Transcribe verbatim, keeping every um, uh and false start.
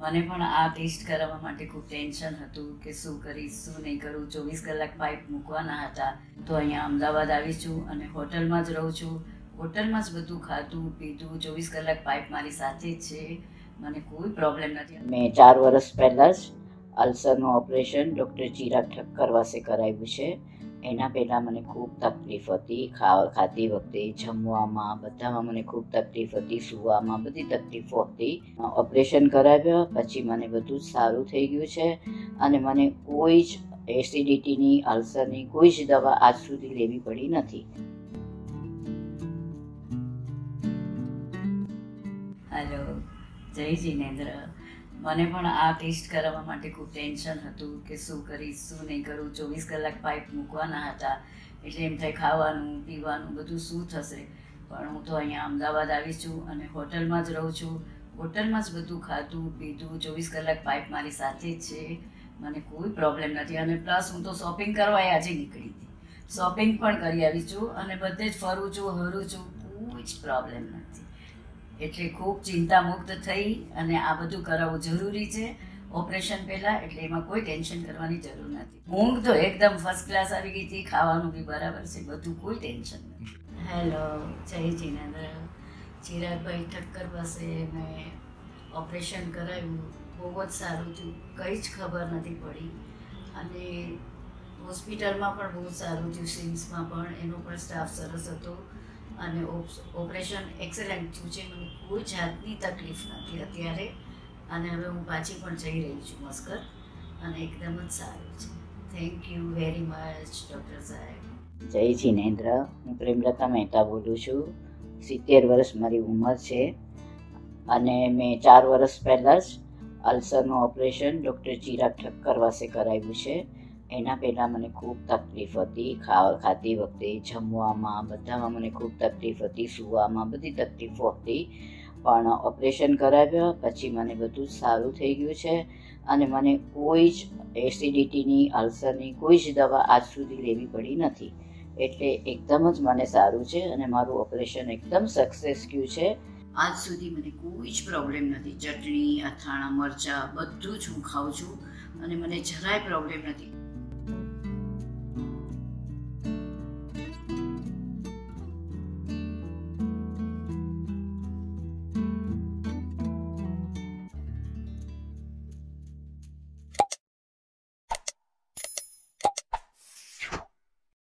મને પણ આ ટેસ્ટ કરાવવા માટે ખૂબ ટેન્શન હતું કે શું કરીશ શું નહીં કરું. ચોવીસ કલાક પાઇપ મૂકવાના હતા. તો અહીંયા અમદાવાદ આવી છું અને હોટલમાં જ રહું છું. હોટલમાં જ બધું ખાધું પીધું, ચોવીસ કલાક પાઇપ મારી સાથે જ છે. મને કોઈ પ્રોબ્લેમ નથી. મેં ચાર વર્ષ પહેલાં જ અલ્સરનું ઓપરેશન ડૉક્ટર ચિરાગ ઠક્કર પાસે કરાવ્યું છે. એના પહેલાં મને ખૂબ તકલીફ હતી. ખાવા ખાતી વખતે, જમવામાં, બધામાં મને ખૂબ તકલીફ હતી. સૂવામાં બધી તકલીફો હતી. ઓપરેશન કરાવ્યા પછી મને બધું જ સારું થઈ ગયું છે અને મને કોઈ જ એસિડિટીની, અલ્સરની કોઈ જ દવા આજ સુધી લેવી પડી નથી. હેલો, જય જિનેન્દ્ર. મને પણ આ ટેસ્ટ કરાવવા માટે ખૂબ ટેન્શન હતું કે શું કરીશ શું નહીં કરું. ચોવીસ કલાક પાઇપ મૂકવાના હતા એટલે એમ થાય ખાવાનું પીવાનું બધું શું થશે. પણ હું તો અહીંયા અમદાવાદ આવી છું અને હોટલમાં જ રહું છું. હોટલમાં જ બધું ખાધું પીધું, ચોવીસ કલાક પાઇપ મારી સાથે જ છે. મને કોઈ પ્રોબ્લેમ નથી. અને પ્લસ હું તો શોપિંગ કરવા આજે નીકળી હતી. શોપિંગ પણ કરી આવી છું અને બધે જ ફરું છું હરું છું. કોઈ જ પ્રોબ્લેમ નથી. એટલે ખૂબ ચિંતામુક્ત થઈ અને આ બધું કરાવવું જરૂરી છે ઓપરેશન પહેલાં. એટલે એમાં કોઈ ટેન્શન કરવાની જરૂર નથી. ઊંઘ તો એકદમ ફર્સ્ટ ક્લાસ આવી ગઈ હતી. ખાવાનું બી બરાબર છે, બધું કોઈ ટેન્શન નથી. હેલો, જય જિનેન્દ્ર. ચિરાગભાઈ ઠક્કર પાસે મેં ઓપરેશન કરાવ્યું. બહુ જ સારું થયું, કંઈ જ ખબર નથી પડી. અને હોસ્પિટલમાં પણ બહુ સારું થયું. સિમ્સમાં પણ એનો પણ સ્ટાફ સરસ હતો અને ઓપરેશન એક્સેલન્ટ થયું છે. મને કોઈ જાતની તકલીફ નથી અત્યારે. અને હવે હું પાછી પણ જઈ રહી છું મસ્કત અને એકદમ જ સારું છે. Thank you very much doctor સાહેબ. જય જિનેન્દ્ર. હું પ્રેમલતા મહેતા બોલું છું. સિત્તેર વર્ષ મારી ઉંમર છે અને મેં ચાર વર્ષ પહેલાં જ અલ્સરનું ઓપરેશન ડૉક્ટર ચિરાગ ઠક્કર પાસે કરાવ્યું છે. એના પહેલાં મને ખૂબ તકલીફ હતી. ખાવા ખાતી વખતે, જમવામાં, બધામાં મને ખૂબ તકલીફ હતી. સૂવામાં બધી તકલીફો હતી. પણ ઓપરેશન કરાવ્યા પછી મને બધું જ સારું થઈ ગયું છે અને મને કોઈ જ એસિડિટીની, અલ્સરની કોઈ જ દવા આજ સુધી લેવી પડી નથી. એટલે એકદમ જ મને સારું છે અને મારું ઓપરેશન એકદમ સક્સેસ ગયું છે. આજ સુધી મને કોઈ જ પ્રોબ્લેમ નથી. ચટણી, અથાણાં, મરચાં બધું જ હું ખાઉં છું અને મને જરાય પ્રોબ્લેમ નથી.